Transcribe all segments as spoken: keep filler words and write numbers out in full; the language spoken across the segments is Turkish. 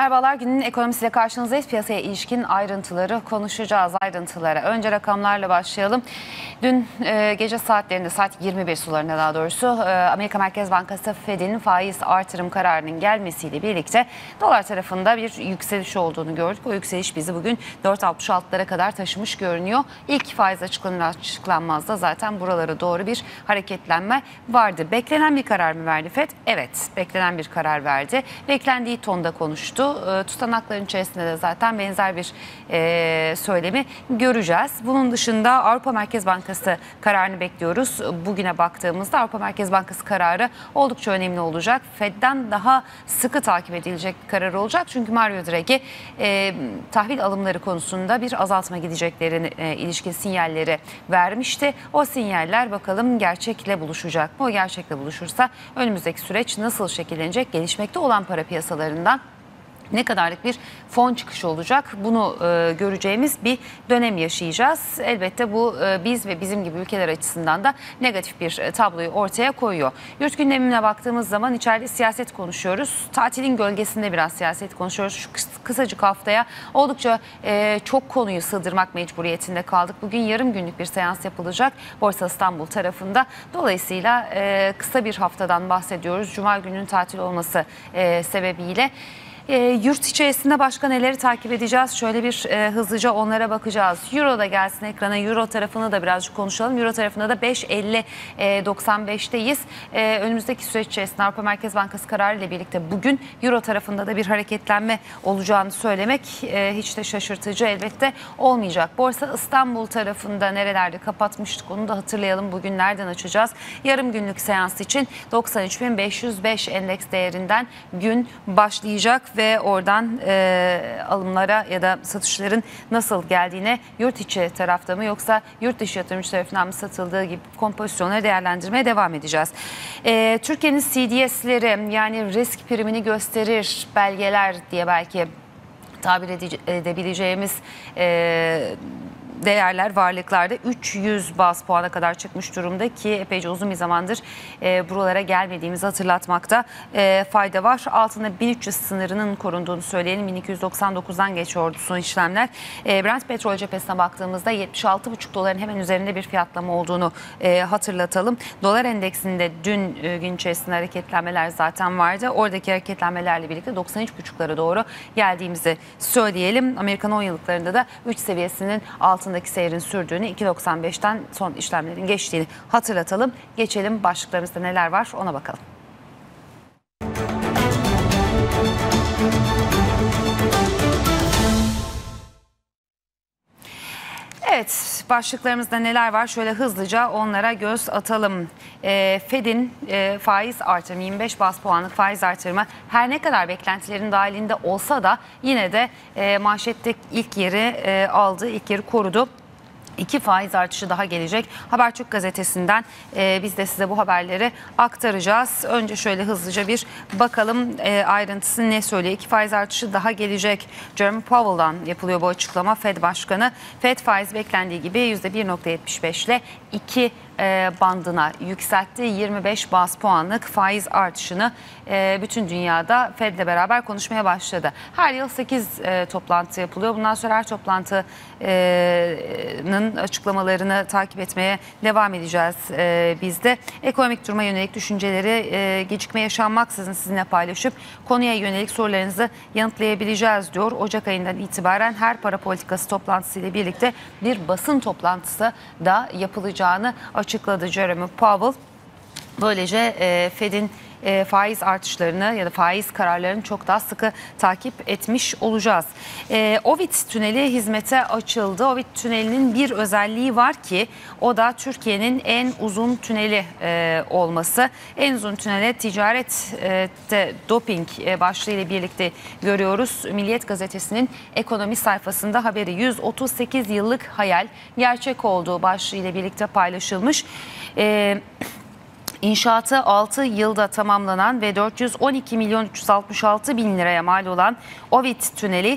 Merhabalar, günün ekonomisiyle karşınızdayız. Piyasaya ilişkin ayrıntıları konuşacağız, ayrıntılara. Önce rakamlarla başlayalım. Dün e, gece saatlerinde, saat yirmi bir sularında daha doğrusu e, Amerika Merkez Bankası Fed'in faiz artırım kararının gelmesiyle birlikte dolar tarafında bir yükseliş olduğunu gördük. O yükseliş bizi bugün dört altmış altılara kadar taşımış görünüyor. İlk faiz açıklanır açıklanmaz da zaten buralara doğru bir hareketlenme vardı. Beklenen bir karar mı verdi Fed? Evet, beklenen bir karar verdi. Beklendiği tonda konuştu. Tutanakların içerisinde de zaten benzer bir e, söylemi göreceğiz. Bunun dışında Avrupa Merkez Bankası kararını bekliyoruz. Bugüne baktığımızda Avrupa Merkez Bankası kararı oldukça önemli olacak. Fed'den daha sıkı takip edilecek bir karar olacak. Çünkü Mario Draghi e, tahvil alımları konusunda bir azaltma gideceklerine e, ilişkin sinyalleri vermişti. O sinyaller bakalım gerçekle buluşacak mı? O gerçekle buluşursa önümüzdeki süreç nasıl şekillenecek? Gelişmekte olan para piyasalarından ne kadarlık bir fon çıkışı olacak, bunu e, göreceğimiz bir dönem yaşayacağız. Elbette bu e, biz ve bizim gibi ülkeler açısından da negatif bir e, tabloyu ortaya koyuyor. Yurt gündemine baktığımız zaman içeride siyaset konuşuyoruz. Tatilin gölgesinde biraz siyaset konuşuyoruz. Şu kısacık haftaya oldukça e, çok konuyu sığdırmak mecburiyetinde kaldık. Bugün yarım günlük bir seans yapılacak Borsa İstanbul tarafında. Dolayısıyla e, kısa bir haftadan bahsediyoruz. Cuma gününün tatil olması e, sebebiyle. E, yurt içerisinde başka neleri takip edeceğiz? Şöyle bir e, hızlıca onlara bakacağız. Euro da gelsin ekrana. Euro tarafını da birazcık konuşalım. Euro tarafında da beş elli doksan beşteyiz. E, önümüzdeki süreç içerisinde Avrupa Merkez Bankası kararı ile birlikte bugün Euro tarafında da bir hareketlenme olacağını söylemek e, hiç de şaşırtıcı elbette olmayacak. Borsa İstanbul tarafında nerelerde kapatmıştık onu da hatırlayalım. Bugün nereden açacağız? Yarım günlük seans için doksan üç bin beş yüz beş endeks değerinden gün başlayacak ve oradan e, alımlara ya da satışların nasıl geldiğine yurt içi tarafta mı yoksa yurt dışı yatırımcı tarafından mı satıldığı gibi kompozisyonları değerlendirmeye devam edeceğiz. E, Türkiye'nin C D S'leri yani risk primini gösterir belgeler diye belki tabir edebileceğimiz e, değerler, varlıklarda üç yüz baz puana kadar çıkmış durumda ki epeyce uzun bir zamandır e, buralara gelmediğimizi hatırlatmakta e, fayda var. Altında bin üç yüz sınırının korunduğunu söyleyelim. bin iki yüz doksan dokuzdan geçiyordu son işlemler. E, Brent petrol cephesine baktığımızda yetmiş altı buçuk doların hemen üzerinde bir fiyatlama olduğunu e, hatırlatalım. Dolar endeksinde dün e, gün içerisinde hareketlenmeler zaten vardı. Oradaki hareketlenmelerle birlikte doksan üç buçuklara doğru geldiğimizi söyleyelim. Amerikan on yıllıklarında da üç seviyesinin altında seyrin sürdüğünü, iki doksan beşten son işlemlerin geçtiğini hatırlatalım. Geçelim başlıklarımızda neler var ona bakalım. Evet, başlıklarımızda neler var? Şöyle hızlıca onlara göz atalım. E, Fed'in e, faiz artırımı, yirmi beş baz puanlık faiz artırımı her ne kadar beklentilerin dahilinde olsa da yine de e, manşette ilk yeri e, aldı, ilk yeri korudu. İki faiz artışı daha gelecek. Habertürk gazetesinden e, biz de size bu haberleri aktaracağız. Önce şöyle hızlıca bir bakalım e, ayrıntısı ne söylüyor. İki faiz artışı daha gelecek. Jerome Powell'dan yapılıyor bu açıklama. Fed Başkanı. Fed faiz beklendiği gibi yüzde bir virgül yetmiş beş ile iki bandına yükseltti. yirmi beş baz puanlık faiz artışını bütün dünyada Fed'le beraber konuşmaya başladı. Her yıl sekiz toplantı yapılıyor. Bundan sonra her toplantının açıklamalarını takip etmeye devam edeceğiz biz de. Ekonomik duruma yönelik düşünceleri gecikme yaşanmaksızın sizinle paylaşıp konuya yönelik sorularınızı yanıtlayabileceğiz diyor. Ocak ayından itibaren her para politikası toplantısı ile birlikte bir basın toplantısı da yapılacağını açıkladı Jerome Powell. Böylece e, Fed'in e, faiz artışlarını ya da faiz kararlarını çok daha sıkı takip etmiş olacağız. E, Ovid tüneli hizmete açıldı. Ovid tünelinin bir özelliği var ki o da Türkiye'nin en uzun tüneli e, olması. En uzun tünele ticarette doping e, başlığıyla birlikte görüyoruz. Milliyet gazetesinin ekonomi sayfasında haberi yüz otuz sekiz yıllık hayal gerçek olduğu başlığıyla birlikte paylaşılmış. E, İnşaatı altı yılda tamamlanan ve dört yüz on iki milyon üç yüz altmış altı bin liraya mal olan Ovid Tüneli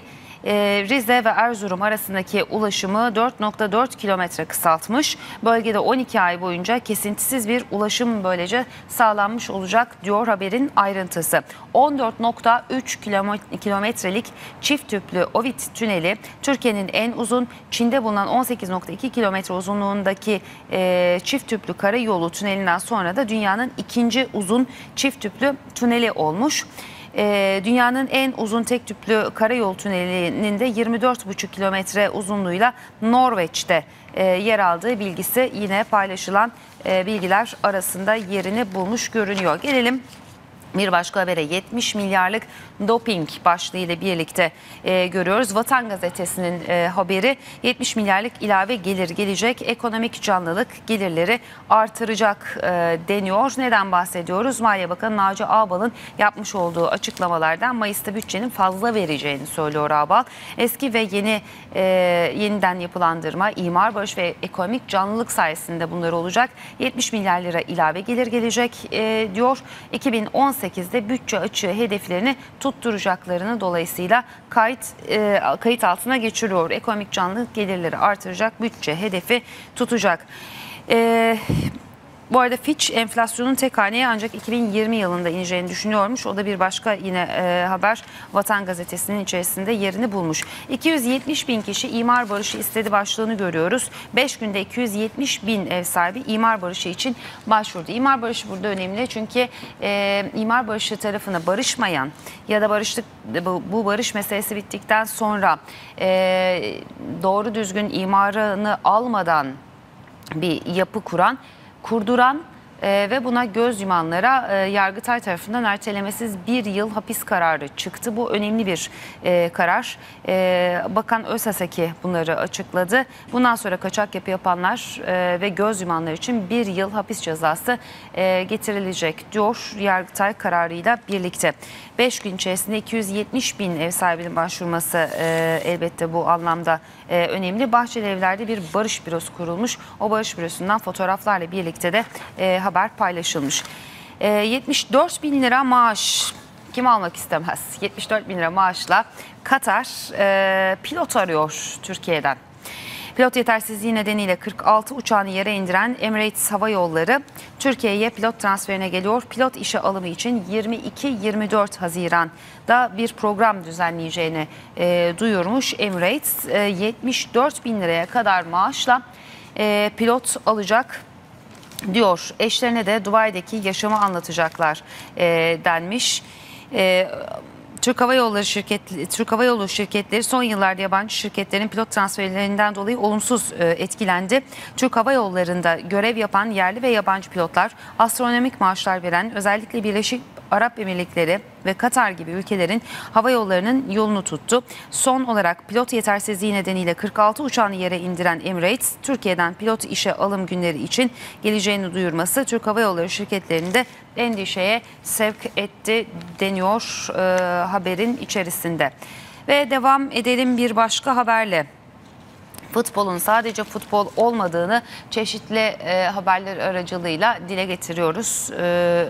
e, Rize ve Erzurum arasındaki ulaşımı dört nokta dört kilometre kısaltmış. Bölgede on iki ay boyunca kesintisiz bir ulaşım böylece sağlanmış olacak diyor haberin ayrıntısı. on dört nokta üç kilometrelik çift tüplü Ovid Tüneli Türkiye'nin en uzun, Çin'de bulunan on sekiz nokta iki kilometre uzunluğundaki e, çift tüplü karayolu tünelinden sonra da dünyanın ikinci uzun çift tüplü tüneli olmuş. Ee, dünyanın en uzun tek tüplü karayolu tünelinin de yirmi dört buçuk kilometre uzunluğuyla Norveç'te e, yer aldığı bilgisi yine paylaşılan e, bilgiler arasında yerini bulmuş görünüyor. Gelelim bir başka habere. Yetmiş milyarlık doping başlığı ile birlikte e, görüyoruz. Vatan Gazetesi'nin e, haberi yetmiş milyarlık ilave gelir gelecek. Ekonomik canlılık gelirleri artıracak e, deniyor. Neden bahsediyoruz? Maliye Bakanı Naci Ağbal'ın yapmış olduğu açıklamalardan Mayıs'ta bütçenin fazla vereceğini söylüyor Ağbal. Eski ve yeni e, yeniden yapılandırma, imar, barış ve ekonomik canlılık sayesinde bunlar olacak. yetmiş milyar lira ilave gelir gelecek e, diyor. iki bin on sekizde bütçe açığı hedeflerini tutturacaklarını dolayısıyla kayıt e, kayıt altına geçiriyor. Ekonomik canlılık gelirleri artıracak, bütçe hedefi tutacak. E, Bu arada Fitch enflasyonun tek haneye ancak iki bin yirmi yılında ineceğini düşünüyormuş. O da bir başka yine e, haber Vatan Gazetesi'nin içerisinde yerini bulmuş. iki yüz yetmiş bin kişi imar barışı istedi başlığını görüyoruz. beş günde iki yüz yetmiş bin ev sahibi imar barışı için başvurdu. İmar barışı burada önemli çünkü e, imar barışı tarafına barışmayan ya da barıştık bu, bu barış meselesi bittikten sonra e, doğru düzgün imarını almadan bir yapı kuran, kurduran e, ve buna göz yumanlara e, Yargıtay tarafından ertelemesiz bir yıl hapis kararı çıktı. Bu önemli bir e, karar. E, Bakan Özhaseki bunları açıkladı. Bundan sonra kaçak yapı yapanlar e, ve göz yumanlar için bir yıl hapis cezası e, getirilecek diyor Yargıtay kararıyla birlikte. beş gün içerisinde iki yüz yetmiş bin ev sahibinin başvurması e, elbette bu anlamda e, önemli. Bahçeli Evler'de bir barış bürosu kurulmuş. O barış bürosundan fotoğraflarla birlikte de e, haber paylaşılmış. E, yetmiş dört bin lira maaş kim almak istemez? yetmiş dört bin lira maaşla Katar e, pilot arıyor Türkiye'den. Pilot yetersizliği nedeniyle kırk altı uçağını yere indiren Emirates Hava Yolları Türkiye'ye pilot transferine geliyor. Pilot işe alımı için yirmi iki yirmi dört Haziran'da bir program düzenleyeceğini e, duyurmuş Emirates. E, yetmiş dört bin liraya kadar maaşla e, pilot alacak diyor. Eşlerine de Dubai'deki yaşamı anlatacaklar e, denmiş. E, Türk Hava Yolları şirket, Türk Hava Yolu şirketleri son yıllarda yabancı şirketlerin pilot transferlerinden dolayı olumsuz e, etkilendi. Türk Hava Yolları'nda görev yapan yerli ve yabancı pilotlar astronomik maaşlar veren özellikle Birleşik Arap Emirlikleri ve Katar gibi ülkelerin hava yollarının yolunu tuttu. Son olarak pilot yetersizliği nedeniyle kırk altı uçağını yere indiren Emirates, Türkiye'den pilot işe alım günleri için geleceğini duyurması Türk Hava Yolları şirketlerini de endişeye sevk etti deniyor e, haberin içerisinde. Ve devam edelim bir başka haberle. Futbolun sadece futbol olmadığını çeşitli e, haberler aracılığıyla dile getiriyoruz e,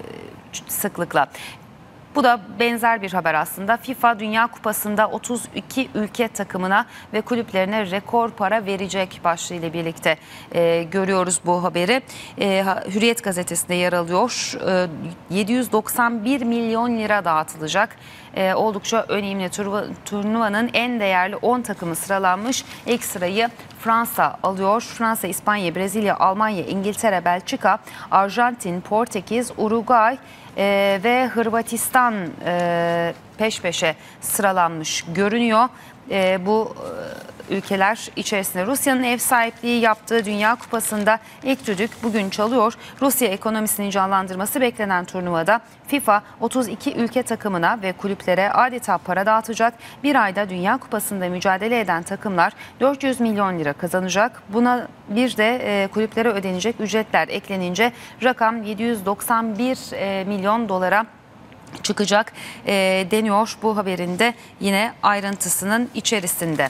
sıklıkla. Bu da benzer bir haber aslında. FIFA Dünya Kupası'nda otuz iki ülke takımına ve kulüplerine rekor para verecek başlığıyla birlikte e, görüyoruz bu haberi. E, Hürriyet gazetesinde yer alıyor. E, yedi yüz doksan bir milyon lira dağıtılacak. E, oldukça önemli. Turva, turnuvanın en değerli on takımı sıralanmış. İlk sırayı Fransa alıyor. Fransa, İspanya, Brezilya, Almanya, İngiltere, Belçika, Arjantin, Portekiz, Uruguay e, ve Hırvatistan e, peş peşe sıralanmış görünüyor. E, bu e, ülkeler içerisinde Rusya'nın ev sahipliği yaptığı Dünya Kupası'nda ilk düdük bugün çalıyor. Rusya ekonomisini canlandırması beklenen turnuvada FIFA otuz iki ülke takımına ve kulüplere adeta para dağıtacak. Bir ayda Dünya Kupası'nda mücadele eden takımlar dört yüz milyon lira kazanacak. Buna bir de e, kulüplere ödenecek ücretler eklenince rakam yedi yüz doksan bir e, milyon dolara çıkacak e, deniyor bu haberinde yine ayrıntısının içerisinde.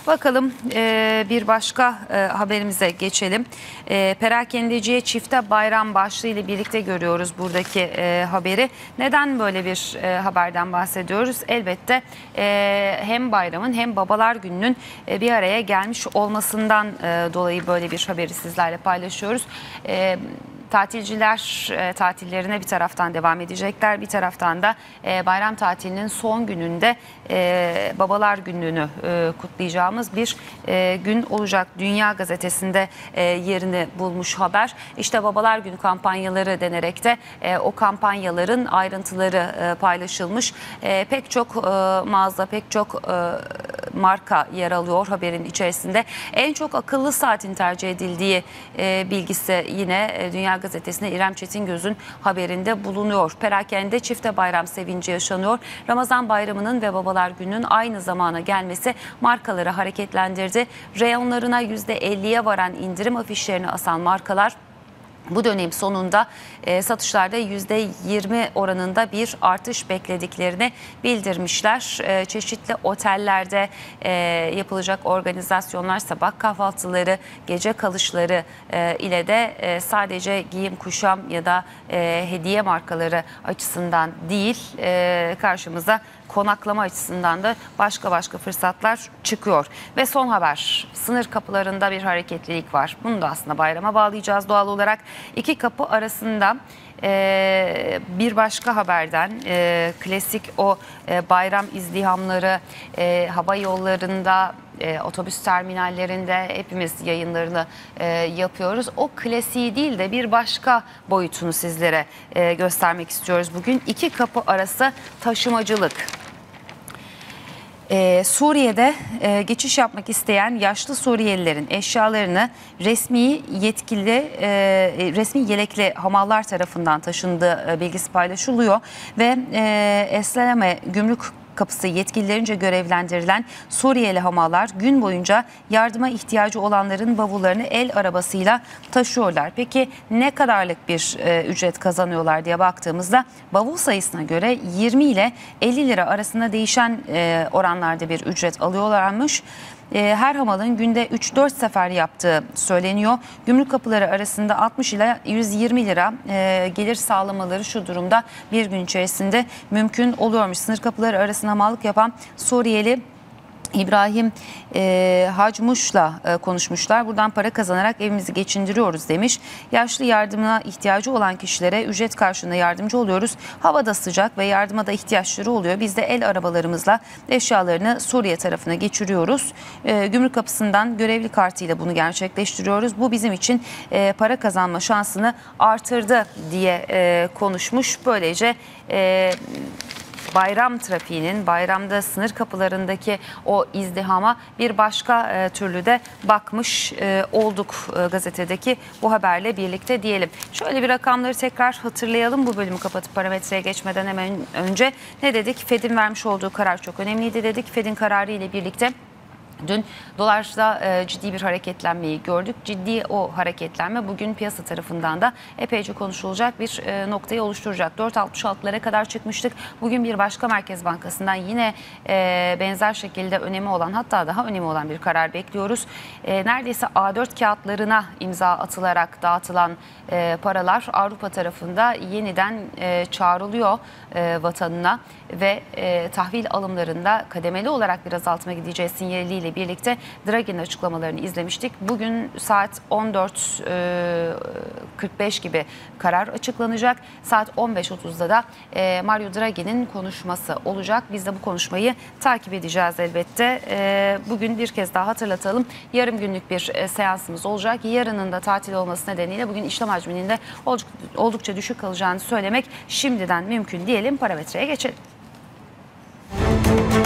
Bakalım e, bir başka e, haberimize geçelim. E, perakendeciye çifte bayram başlığı ile birlikte görüyoruz buradaki e, haberi. Neden böyle bir e, haberden bahsediyoruz? Elbette e, hem bayramın hem babalar gününün e, bir araya gelmiş olmasından e, dolayı böyle bir haberi sizlerle paylaşıyoruz. E, Tatilciler e, tatillerine bir taraftan devam edecekler. Bir taraftan da e, bayram tatilinin son gününde e, Babalar Günü'nü e, kutlayacağımız bir e, gün olacak. Dünya Gazetesi'nde e, yerini bulmuş haber. İşte Babalar Günü kampanyaları denerek de e, o kampanyaların ayrıntıları e, paylaşılmış. E, pek çok e, mağaza, pek çok e, marka yer alıyor haberin içerisinde. En çok akıllı saatin tercih edildiği e, bilgisi yine e, Dünya Gazetesi'nde İrem Çetingöz'ün haberinde bulunuyor. Perakende çifte bayram sevinci yaşanıyor. Ramazan bayramının ve Babalar Günü'nün aynı zamana gelmesi markaları hareketlendirdi. Reyonlarına yüzde elliye varan indirim afişlerini asan markalar bu dönem sonunda e, satışlarda yüzde yirmi oranında bir artış beklediklerini bildirmişler. E, çeşitli otellerde e, yapılacak organizasyonlar, sabah kahvaltıları, gece kalışları e, ile de e, sadece giyim kuşam ya da e, hediye markaları açısından değil e, karşımıza konaklama açısından da başka başka fırsatlar çıkıyor. Ve son haber, sınır kapılarında bir hareketlilik var. Bunu da aslında bayrama bağlayacağız doğal olarak. İki kapı arasında e, bir başka haberden e, klasik o e, bayram izdihamları e, hava yollarında, E, otobüs terminallerinde hepimiz yayınlarını e, yapıyoruz. O klasiği değil de bir başka boyutunu sizlere e, göstermek istiyoruz bugün. İki kapı arası taşımacılık. Ee, Suriye'de e, geçiş yapmak isteyen yaşlı Suriyelilerin eşyalarını resmi yetkili e, resmi yelekli hamallar tarafından taşındığı e, bilgisi paylaşılıyor ve e, Esleme Gümrük Kapısı yetkililerince görevlendirilen Suriyeli hamallar gün boyunca yardıma ihtiyacı olanların bavullarını el arabasıyla taşıyorlar. Peki ne kadarlık bir e, ücret kazanıyorlar diye baktığımızda bavul sayısına göre yirmi ile elli lira arasında değişen e, oranlarda bir ücret alıyorlarmış. Her hamalın günde üç dört sefer yaptığı söyleniyor. Gümrük kapıları arasında altmış ila yüz yirmi lira gelir sağlamaları şu durumda bir gün içerisinde mümkün oluyormuş. Sınır kapıları arasında hamallık yapan Suriyeli İbrahim e, Hacmuş'la e, konuşmuşlar. Buradan para kazanarak evimizi geçindiriyoruz demiş. Yaşlı yardımına ihtiyacı olan kişilere ücret karşılığında yardımcı oluyoruz. Havada sıcak ve yardıma da ihtiyaçları oluyor. Biz de el arabalarımızla eşyalarını Suriye tarafına geçiriyoruz. E, gümrük kapısından görevli kartıyla bunu gerçekleştiriyoruz. Bu bizim için e, para kazanma şansını artırdı diye e, konuşmuş. Böylece E, bayram trafiğinin, bayramda sınır kapılarındaki o izdihama bir başka e, türlü de bakmış e, olduk e, gazetedeki bu haberle birlikte diyelim. Şöyle bir rakamları tekrar hatırlayalım bu bölümü kapatıp parametreye geçmeden hemen önce. Ne dedik? Fed'in vermiş olduğu karar çok önemliydi dedik. Fed'in kararı ile birlikte dün dolarda e, ciddi bir hareketlenmeyi gördük. Ciddi o hareketlenme bugün piyasa tarafından da epeyce konuşulacak bir e, noktayı oluşturacak. dört altmış altılara kadar çıkmıştık. Bugün bir başka Merkez Bankası'ndan yine e, benzer şekilde önemi olan, hatta daha önemi olan bir karar bekliyoruz. E, neredeyse A dört kağıtlarına imza atılarak dağıtılan e, paralar Avrupa tarafında yeniden e, çağrılıyor e, vatanına ve e, tahvil alımlarında kademeli olarak bir azaltma gideceği sinyaliyle birlikte Draghi'nin açıklamalarını izlemiştik. Bugün saat on dört kırk beş gibi karar açıklanacak. Saat on beş otuzda da e, Mario Draghi'nin konuşması olacak. Biz de bu konuşmayı takip edeceğiz elbette. E, bugün bir kez daha hatırlatalım. Yarım günlük bir e, seansımız olacak. Yarının da tatil olması nedeniyle bugün işlem hacminin de oldukça düşük kalacağını söylemek şimdiden mümkün diyelim. Parametreye geçelim.